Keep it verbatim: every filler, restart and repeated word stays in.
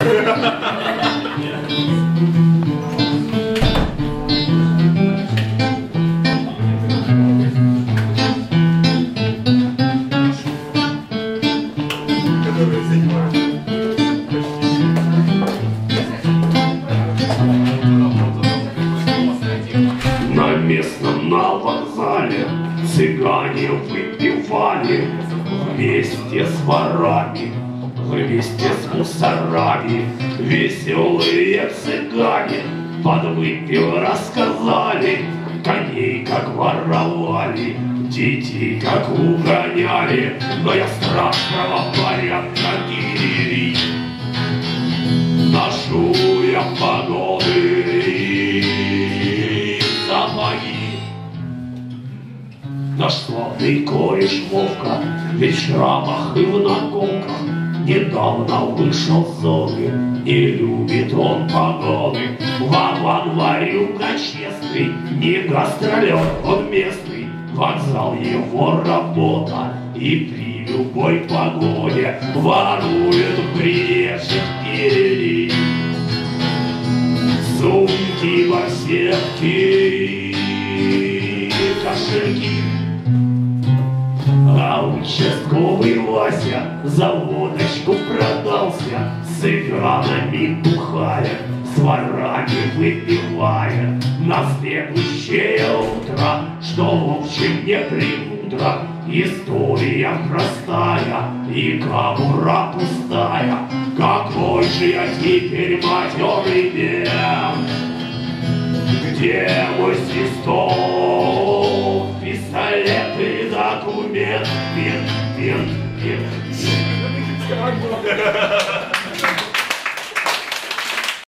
На местном, на вокзале цыгане выпивали вместе с ворами, вместе с мусорами. Веселые цыгане подвыпив рассказали, коней как воровали, детей как угоняли. Но я страшного порядка гири, ношу я погоны и сапоги. Наш славный кореш Вовка, ведь в шрамах и в наколках, недавно вышел с зоны, и любит он погоны. Вагон варюга честный, не гастролер, он местный, вокзал его работа, и при любой погоде ворует приезжих гирей. Сумки, барсетки и кошельки. А участковый Вася за водочку продался, с цыганами бухая, с ворами выпивая. На следующее утро, что в общем не премудро, история простая и кобура пустая. Какой же я теперь матерый мент? Где мой свисток, пистолет и документ? Мент, мент, мент, мент.